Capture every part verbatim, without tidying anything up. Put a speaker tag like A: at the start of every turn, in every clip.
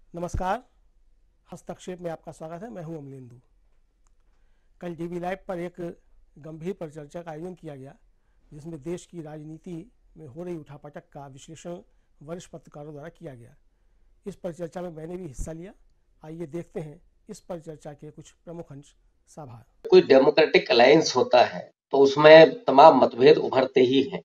A: नमस्कार, हस्तक्षेप में आपका स्वागत है। मैं हूं अमलेंदु। कल टीवी लाइव पर एक गंभीर परिचर्चा का आयोजन किया गया, जिसमें देश की राजनीति में हो रही उठापटक का विश्लेषण वरिष्ठ पत्रकारों द्वारा किया गया। इस परिचर्चा में मैंने भी हिस्सा लिया। आइए देखते हैं इस परिचर्चा के कुछ प्रमुख अंश। साभार
B: कोई डेमोक्रेटिक अलायंस होता है तो उसमें तमाम मतभेद उभरते ही हैं,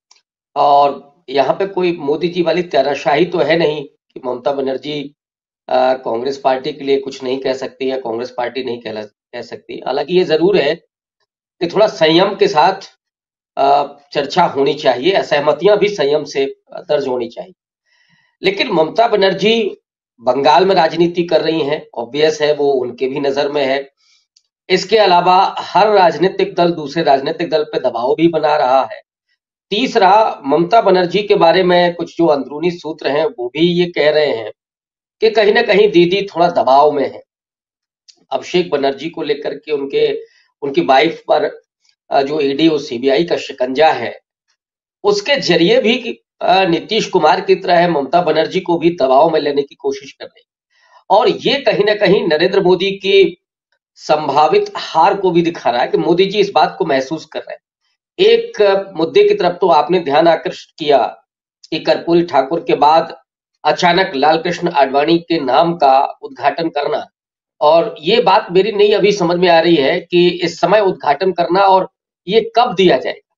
B: और यहाँ पे कोई मोदी जी वाली तानाशाही तो है नहीं कि ममता बनर्जी अ, कांग्रेस पार्टी के लिए कुछ नहीं कह सकती या कांग्रेस पार्टी नहीं कह कह सकती। हालांकि ये जरूर है कि थोड़ा संयम के साथ अ, चर्चा होनी चाहिए, असहमतियां भी संयम से दर्ज होनी चाहिए। लेकिन ममता बनर्जी बंगाल में राजनीति कर रही हैं, ऑब्वियस है, वो उनके भी नजर में है। इसके अलावा हर राजनीतिक दल दूसरे राजनीतिक दल पे दबाव भी बना रहा है। तीसरा, ममता बनर्जी के बारे में कुछ जो अंदरूनी सूत्र हैं वो भी ये कह रहे हैं कि कहीं ना कहीं दीदी थोड़ा दबाव में है। अभिषेक बनर्जी को लेकर के उनके उनकी वाइफ पर जो ईडी और सीबीआई का शिकंजा है, उसके जरिए भी नीतीश कुमार की तरह ममता बनर्जी को भी दबाव में लेने की कोशिश कर रही है। और ये कहीं ना कहीं नरेंद्र मोदी की संभावित हार को भी दिखा रहा है कि मोदी जी इस बात को महसूस कर रहे हैं। एक मुद्दे की तरफ तो आपने ध्यान आकर्षित किया कि कर्पूरी ठाकुर के बाद अचानक लालकृष्ण आडवाणी के नाम का उद्घाटन करना, और ये बात मेरी नहीं अभी समझ में आ रही है कि इस समय उद्घाटन करना और ये कब दिया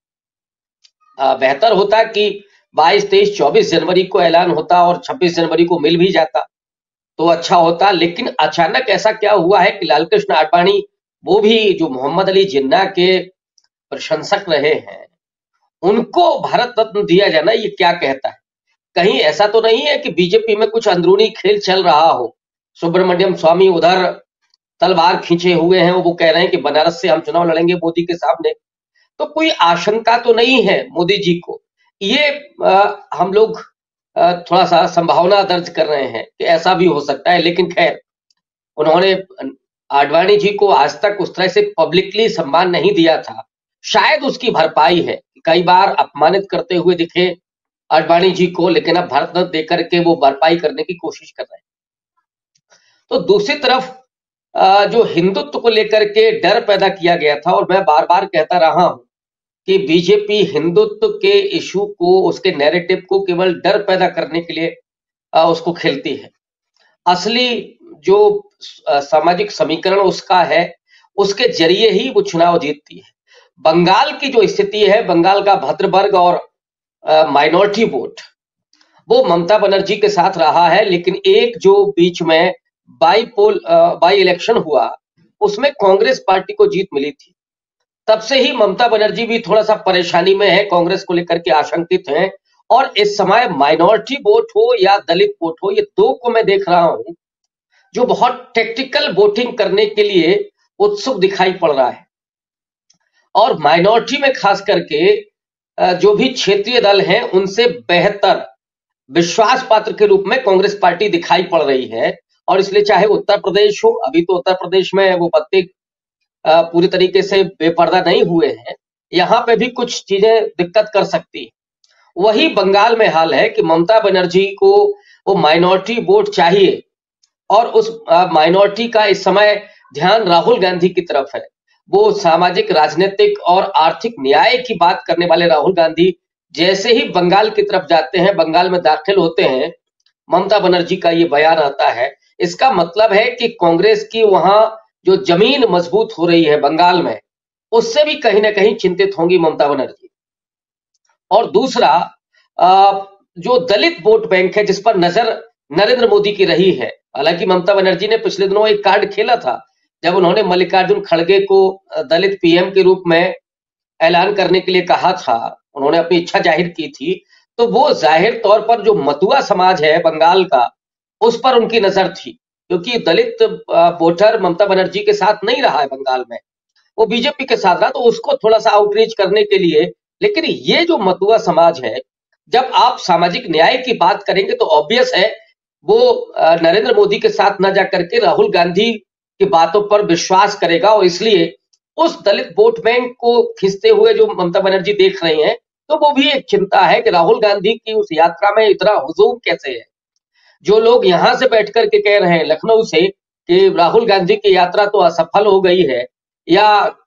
B: जाएगा। बेहतर होता कि बाईस, तेईस, चौबीस जनवरी को ऐलान होता और छब्बीस जनवरी को मिल भी जाता तो अच्छा होता। लेकिन अचानक ऐसा क्या हुआ है कि लालकृष्ण आडवाणी, वो भी जो मोहम्मद अली जिन्ना के प्रशंसक रहे हैं, उनको भारत रत्न दिया जाना ये क्या कहता है? कहीं ऐसा तो नहीं है कि बीजेपी में कुछ अंदरूनी खेल चल रहा हो? सुब्रमण्यम स्वामी उधर तलवार खींचे हुए हैं, वो कह रहे हैं कि बनारस से हम चुनाव लड़ेंगे मोदी के सामने। तो कोई आशंका तो नहीं है मोदी जी को? ये आ, हम लोग आ, थोड़ा सा संभावना दर्ज कर रहे हैं कि ऐसा भी हो सकता है। लेकिन खैर, उन्होंने आडवाणी जी को आज तक उस तरह से पब्लिकली सम्मान नहीं दिया था। शायद उसकी भरपाई है, कई बार अपमानित करते हुए दिखे आडवाणी जी को, लेकिन अब भारत रत्न देकर के वो भरपाई करने की कोशिश कर रहे हैं। तो दूसरी तरफ जो हिंदुत्व को लेकर के डर पैदा किया गया था, और मैं बार बार कहता रहा हूं कि बीजेपी हिंदुत्व के इशू को, उसके नैरेटिव को केवल डर पैदा करने के लिए उसको खेलती है। असली जो सामाजिक समीकरण उसका है, उसके जरिए ही वो चुनाव जीतती है। बंगाल की जो स्थिति है, बंगाल का भद्र वर्ग और माइनॉरिटी वोट, वो ममता बनर्जी के साथ रहा है। लेकिन एक जो बीच में बाई पोल बाई इलेक्शन हुआ, उसमें कांग्रेस पार्टी को जीत मिली थी। तब से ही ममता बनर्जी भी थोड़ा सा परेशानी में है, कांग्रेस को लेकर के आशंकित हैं। और इस समय माइनॉरिटी वोट हो या दलित वोट हो, ये दो को मैं देख रहा हूं जो बहुत टेक्टिकल वोटिंग करने के लिए उत्सुक दिखाई पड़ रहा है। और माइनॉरिटी में खास करके जो भी क्षेत्रीय दल हैं, उनसे बेहतर विश्वास पात्र के रूप में कांग्रेस पार्टी दिखाई पड़ रही है। और इसलिए चाहे उत्तर प्रदेश हो, अभी तो उत्तर प्रदेश में वो पत्ते पूरी तरीके से बेपर्दा नहीं हुए हैं, यहां पे भी कुछ चीजें दिक्कत कर सकती है। वही बंगाल में हाल है कि ममता बनर्जी को वो माइनॉरिटी वोट चाहिए, और उस माइनॉरिटी का इस समय ध्यान राहुल गांधी की तरफ है। वो सामाजिक, राजनीतिक और आर्थिक न्याय की बात करने वाले राहुल गांधी जैसे ही बंगाल की तरफ जाते हैं, बंगाल में दाखिल होते हैं, ममता बनर्जी का ये बयान आता है। इसका मतलब है कि कांग्रेस की वहां जो जमीन मजबूत हो रही है बंगाल में, उससे भी कहीं ना कहीं चिंतित होंगी ममता बनर्जी। और दूसरा, जो दलित वोट बैंक है, जिस पर नजर नरेंद्र मोदी की रही है। हालांकि ममता बनर्जी ने पिछले दिनों एक कार्ड खेला था, जब उन्होंने मल्लिकार्जुन खड़गे को दलित पीएम के रूप में ऐलान करने के लिए कहा था, उन्होंने अपनी इच्छा जाहिर की थी। तो वो जाहिर तौर पर जो मतुआ समाज है बंगाल का, उस पर उनकी नजर थी, क्योंकि दलित वोटर ममता बनर्जी के साथ नहीं रहा है बंगाल में, वो बीजेपी के साथ रहा, तो उसको थोड़ा सा आउटरीच करने के लिए। लेकिन ये जो मतुआ समाज है, जब आप सामाजिक न्याय की बात करेंगे तो ऑब्वियस है वो नरेंद्र मोदी के साथ न जाकर के राहुल गांधी की बातों पर विश्वास करेगा। और इसलिए उस दलित वोट बैंक को खींचते हुए जो ममता बनर्जी देख रही हैं, तो वो भी एक चिंता है कि राहुल गांधी की उस यात्रा में इतना हुजूम कैसे है। जो लोग यहां से बैठ करके कह रहे हैं लखनऊ से कि राहुल गांधी की यात्रा तो असफल हो गई है, या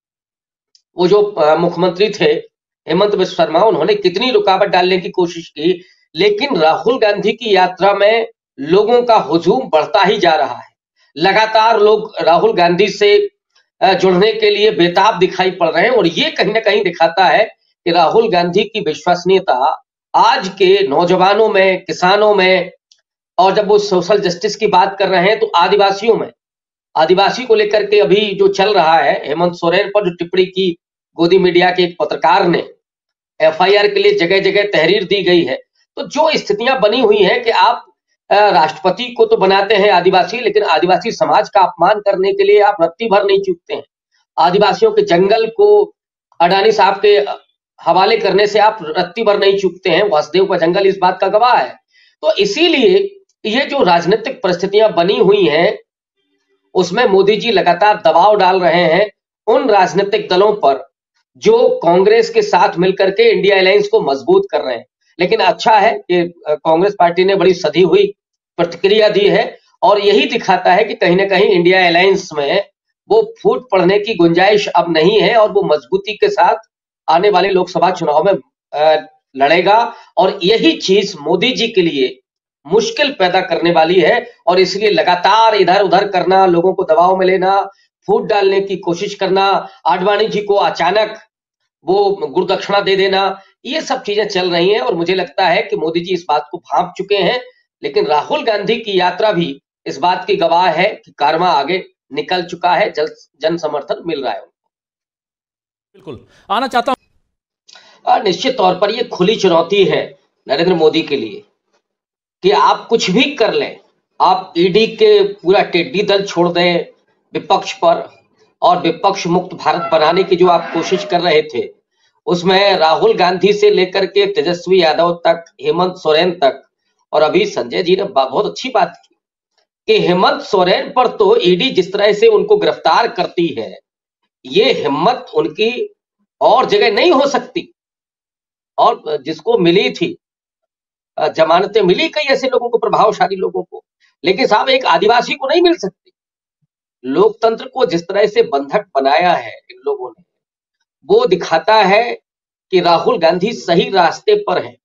B: वो जो मुख्यमंत्री थे हेमंत बिस्वा शर्मा, उन्होंने कितनी रुकावट डालने की कोशिश की, लेकिन राहुल गांधी की यात्रा में लोगों का हुजूम बढ़ता ही जा रहा है। लगातार लोग राहुल गांधी से जुड़ने के लिए बेताब दिखाई पड़ रहे हैं, और ये कहीं ना कहीं दिखाता है कि राहुल गांधी की विश्वसनीयता आज के नौजवानों में, किसानों में, और जब वो सोशल जस्टिस की बात कर रहे हैं तो आदिवासियों में, आदिवासी को लेकर के अभी जो चल रहा है, हेमंत सोरेन पर जो टिप्पणी की गोदी मीडिया के एक पत्रकार ने, एफ आई आर के लिए जगह जगह तहरीर दी गई है। तो जो स्थितियां बनी हुई हैं कि आप राष्ट्रपति को तो बनाते हैं आदिवासी, लेकिन आदिवासी समाज का अपमान करने के लिए आप रत्ती भर नहीं चूकते हैं। आदिवासियों के जंगल को अडानी साहब के हवाले करने से आप रत्ती भर नहीं चूकते हैं। वासुदेव का जंगल इस बात का गवाह है। तो इसीलिए ये जो राजनीतिक परिस्थितियां बनी हुई हैं, उसमें मोदी जी लगातार दबाव डाल रहे हैं उन राजनीतिक दलों पर जो कांग्रेस के साथ मिलकर के इंडिया अलायंस को मजबूत कर रहे हैं। लेकिन अच्छा है कि कांग्रेस पार्टी ने बड़ी सधी हुई प्रतिक्रिया दी है, और यही दिखाता है कि कहीं ना कहीं इंडिया अलायंस में वो फूट पड़ने की गुंजाइश अब नहीं है, और वो मजबूती के साथ आने वाले लोकसभा चुनाव में लड़ेगा। और यही चीज मोदी जी के लिए मुश्किल पैदा करने वाली है, और इसलिए लगातार इधर उधर करना, लोगों को दबाव में लेना, फूट डालने की कोशिश करना, आडवाणी जी को अचानक वो गुरुदक्षिणा दे देना, ये सब चीजें चल रही हैं। और मुझे लगता है कि मोदी जी इस बात को भांप चुके हैं, लेकिन राहुल गांधी की यात्रा भी इस बात की गवाह है कि कारवां आगे निकल चुका है, जन जन समर्थन मिल रहा है।
C: बिल्कुल आना चाहता
B: हूं, निश्चित तौर पर यह खुली चुनौती है नरेंद्र मोदी के लिए कि आप कुछ भी कर लें, आप ईडी के पूरा टेढ़ी दल छोड़ दें विपक्ष पर, और विपक्ष मुक्त भारत बनाने की जो आप कोशिश कर रहे थे, उसमें राहुल गांधी से लेकर के तेजस्वी यादव तक, हेमंत सोरेन तक, और अभी संजय जी ने बहुत अच्छी बात की कि हेमंत सोरेन पर तो ईडी जिस तरह से उनको गिरफ्तार करती है, ये हिम्मत उनकी और जगह नहीं हो सकती। और जिसको मिली थी जमानतें, मिली कई ऐसे लोगों को, प्रभावशाली लोगों को, लेकिन साहब एक आदिवासी को नहीं मिल सकती। लोकतंत्र को जिस तरह से बंधक बनाया है इन लोगों ने, वो दिखाता है कि राहुल गांधी सही रास्ते पर है।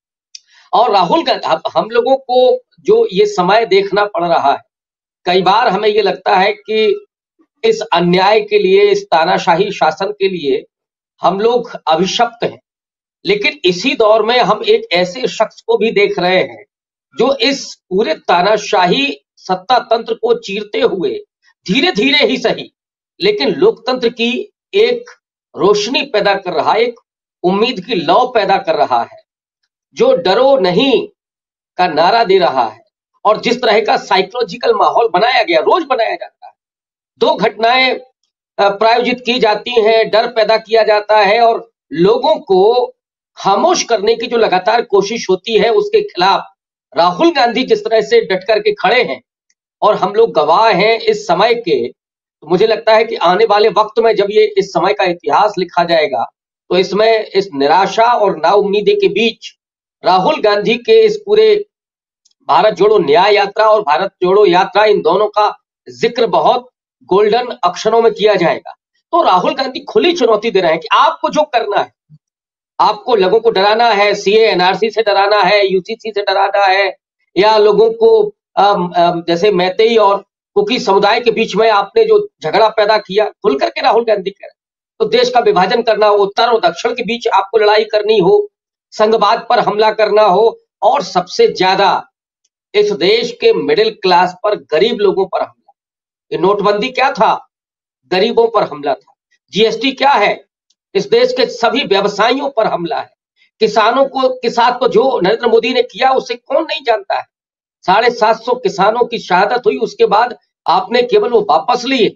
B: और राहुल गांधी, हम लोगों को जो ये समय देखना पड़ रहा है, कई बार हमें ये लगता है कि इस अन्याय के लिए, इस तानाशाही शासन के लिए हम लोग अभिशप्त हैं, लेकिन इसी दौर में हम एक ऐसे शख्स को भी देख रहे हैं जो इस पूरे तानाशाही सत्ता तंत्र को चीरते हुए धीरे धीरे ही सही, लेकिन लोकतंत्र की एक रोशनी पैदा कर रहा है, एक उम्मीद की लौ पैदा कर रहा है, जो डरो नहीं का नारा दे रहा है। और जिस तरह का साइकोलॉजिकल माहौल बनाया गया, रोज बनाया जाता है, दो घटनाएं प्रायोजित की जाती हैं, डर पैदा किया जाता है, और लोगों को खामोश करने की जो लगातार कोशिश होती है, उसके खिलाफ राहुल गांधी जिस तरह से डट करके खड़े हैं, और हम लोग गवाह हैं इस समय के। तो मुझे लगता है कि आने वाले वक्त में जब ये इस समय का इतिहास लिखा जाएगा, तो इसमें इस निराशा और नाउम्मीदी के बीच राहुल गांधी के इस पूरे भारत जोड़ो न्याय यात्रा और भारत जोड़ो यात्रा, इन दोनों का जिक्र बहुत गोल्डन अक्षरों में किया जाएगा। तो राहुल गांधी खुली चुनौती दे रहे हैं कि आपको जो करना है, आपको लोगों को डराना है, सीए एनआरसी से डराना है, यूसीसी से डराना है, या लोगों को आम, आम, जैसे मैतेई और कुकी समुदाय के बीच में आपने जो झगड़ा पैदा किया, खुल करके राहुल गांधी कह रहे हैं, तो देश का विभाजन करना हो, उत्तर और दक्षिण के बीच आपको लड़ाई करनी हो, संघवाद पर हमला करना हो, और सबसे ज्यादा इस देश के मिडिल क्लास पर, गरीब लोगों पर हमला। ये नोटबंदी क्या था? गरीबों पर हमला था। जीएसटी क्या है? इस देश के सभी व्यवसायियों पर हमला है। किसानों को के साथ तो जो नरेंद्र मोदी ने किया, उसे कौन नहीं जानता है। साढ़े सात सौ किसानों की शहादत हुई, उसके बाद आपने केवल वो वापस लिए,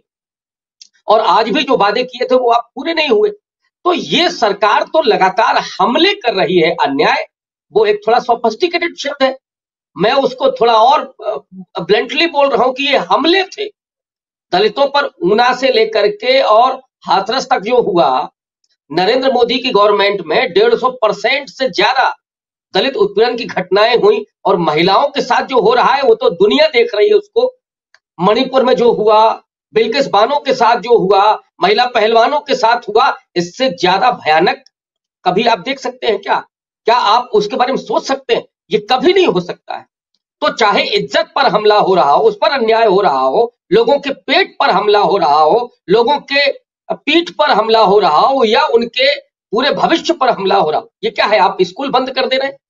B: और आज भी जो वादे किए थे वो आप पूरे नहीं हुए। तो ये सरकार तो लगातार हमले कर रही है। अन्याय वो एक थोड़ा सोफिस्टिकेटेड शब्द है, मैं उसको थोड़ा और ब्लंटली बोल रहा हूं कि ये हमले थे दलितों पर। ऊना से लेकर के और हाथरस तक जो हुआ, नरेंद्र मोदी की गवर्नमेंट में डेढ़ सौ परसेंट से ज्यादा दलित उत्पीड़न की घटनाएं हुई और महिलाओं के साथ जो हो रहा है वो तो दुनिया देख रही है उसको। मणिपुर में जो हुआ, बिल्किस बानो के साथ जो हुआ, महिला पहलवानों के साथ हुआ, इससे ज्यादा भयानक कभी आप देख सकते हैं क्या? क्या आप उसके बारे में सोच सकते हैं? ये कभी नहीं हो सकता है। तो चाहे इज्जत पर हमला हो रहा हो, उस पर अन्याय हो रहा हो, लोगों के पेट पर हमला हो रहा हो, लोगों के पीठ पर हमला हो रहा हो, या उनके पूरे भविष्य पर हमला हो रहा हो, ये क्या है? आप स्कूल बंद कर दे रहे हैं,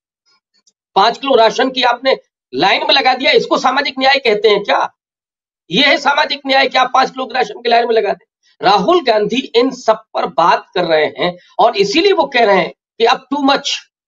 B: पांच किलो राशन की आपने लाइन में लगा दिया, इसको सामाजिक न्याय कहते हैं क्या? ये है सामाजिक न्याय कि आप पांच किलो राशन की लाइन में लगा दें? राहुल गांधी इन सब पर बात कर रहे हैं और इसीलिए वो कह रहे हैं कि अब टू मच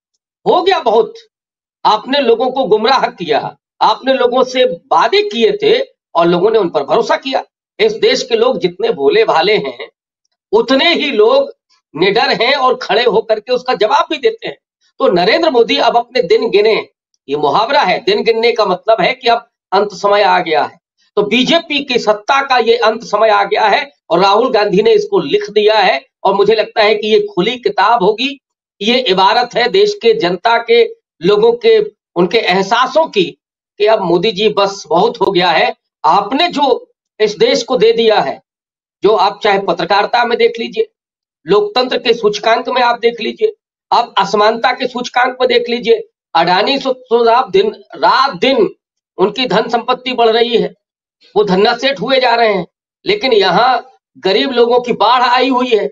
B: हो गया, बहुत आपने लोगों को गुमराह किया, आपने लोगों से वादे किए थे और लोगों ने उन पर भरोसा किया। इस देश के लोग जितने भोले भाले हैं उतने ही लोग निडर हैं और खड़े होकर के उसका जवाब भी देते हैं। तो नरेंद्र मोदी अब अपने दिन गिने, ये मुहावरा है, दिन गिनने का मतलब है कि अब अंत समय आ गया है। तो बीजेपी की सत्ता का ये अंत समय आ गया है और राहुल गांधी ने इसको लिख दिया है और मुझे लगता है कि ये खुली किताब होगी, ये इबारत है देश के जनता के लोगों के उनके एहसासों की कि अब मोदी जी बस बहुत हो गया है। आपने जो इस देश को दे दिया है, जो आप चाहे पत्रकारिता में देख लीजिए, लोकतंत्र के सूचकांक में आप देख लीजिए, आप असमानता के सूचकांक में देख लीजिए, अडानी सो आप दिन रात दिन उनकी धन संपत्ति बढ़ रही है, वो धन्ना सेठ हुए जा रहे हैं, लेकिन यहाँ गरीब लोगों की बाढ़ आई हुई है।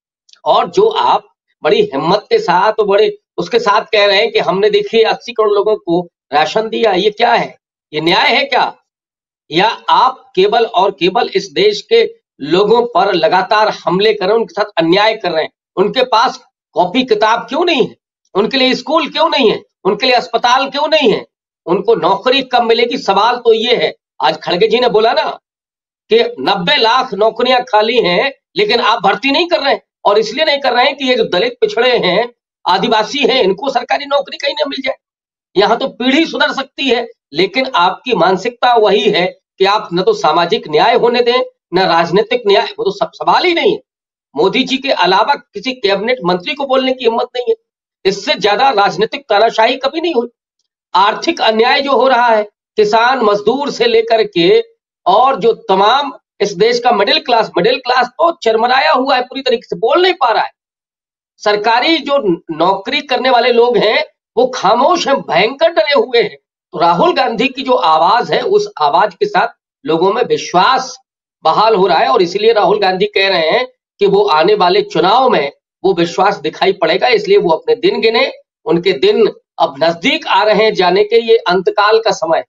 B: और जो आप बड़ी हिम्मत के साथ और बड़े उसके साथ कह रहे हैं कि हमने देखिए अस्सी करोड़ लोगों को राशन दिया, ये क्या है? ये न्याय है क्या? या आप केवल और केवल इस देश के लोगों पर लगातार हमले कर रहे हैं, उनके साथ अन्याय कर रहे हैं? उनके पास कॉपी किताब क्यों नहीं है? उनके लिए स्कूल क्यों नहीं है? उनके लिए अस्पताल क्यों नहीं है? उनको नौकरी कब मिलेगी? सवाल तो ये है। आज खड़गे जी ने बोला ना कि नब्बे लाख नौकरियां खाली हैं, लेकिन आप भर्ती नहीं कर रहे हैं, और इसलिए नहीं कर रहे हैं कि ये जो दलित पिछड़े हैं, आदिवासी हैं, इनको सरकारी नौकरी कहीं ना मिल जाए। यहाँ तो पीढ़ी सुधर सकती है, लेकिन आपकी मानसिकता वही है कि आप न तो सामाजिक न्याय होने दें, न राजनीतिक न्याय, वो तो सब सवाल ही नहीं है। मोदी जी के अलावा किसी कैबिनेट मंत्री को बोलने की हिम्मत नहीं है। इससे ज्यादा राजनीतिक तानाशाही कभी नहीं हुई। आर्थिक अन्याय जो हो रहा है, किसान मजदूर से लेकर के और जो तमाम इस देश का मिडिल क्लास मिडिल क्लास तो चरमराया हुआ है, पूरी तरीके से बोल नहीं पा रहा है। सरकारी जो नौकरी करने वाले लोग हैं वो खामोश हैं, भयंकर डरे हुए हैं। तो राहुल गांधी की जो आवाज है, उस आवाज के साथ लोगों में विश्वास बहाल हो रहा है और इसीलिए राहुल गांधी कह रहे हैं कि वो आने वाले चुनाव में वो विश्वास दिखाई पड़ेगा। इसलिए वो अपने दिन गिने, उनके दिन अब नजदीक आ रहे हैं जाने के, ये अंतकाल का समय।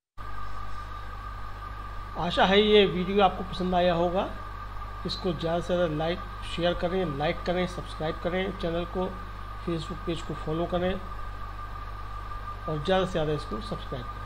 A: आशा है ये वीडियो आपको पसंद आया होगा। इसको ज़्यादा से ज़्यादा लाइक शेयर करें, लाइक करें, सब्सक्राइब करें चैनल को, फेसबुक पेज को फॉलो करें और ज़्यादा से ज़्यादा इसको सब्सक्राइब करें।